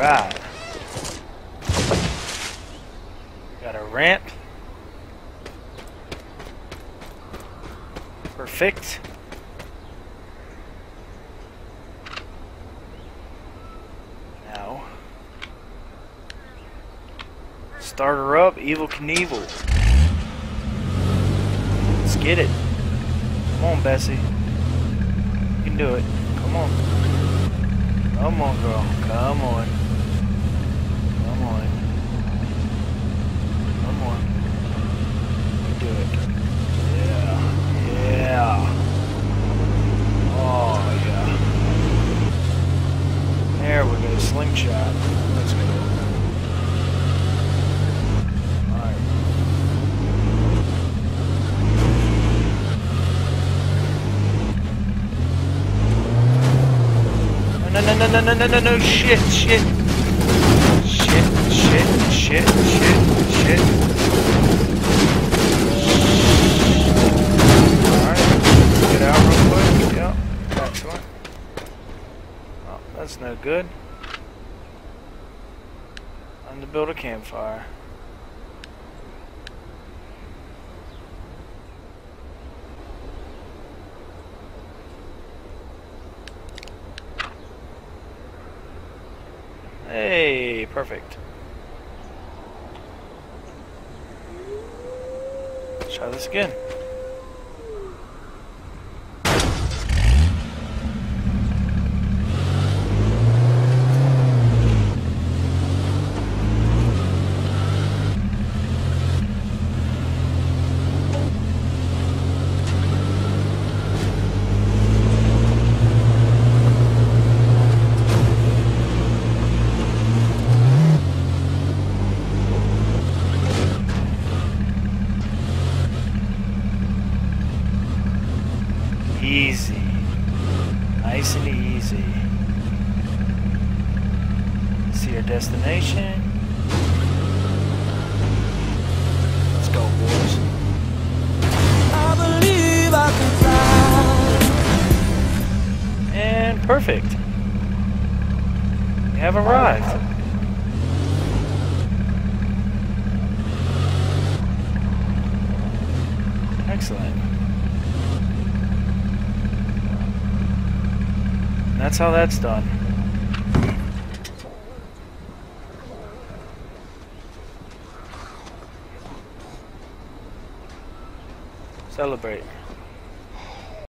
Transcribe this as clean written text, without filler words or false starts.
Alright. Got a ramp. Perfect. Now. Start her up, Evel Knievel. Let's get it. Come on, Bessie. You can do it. Come on. Come on, girl. Come on. Come on. Come on. You do it. Yeah. Yeah. Oh, yeah. There we go. Slingshot. Let's go. Alright. No, shit. Alright, get out real quick. Yep, excellent. Oh, that's no good. Time to build a campfire. Hey, perfect. Let's try this again. Easy. Nice and easy. See our destination. Let's go, boys. I believe I can fly. And perfect. We have arrived. Excellent. That's how that's done. Celebrate.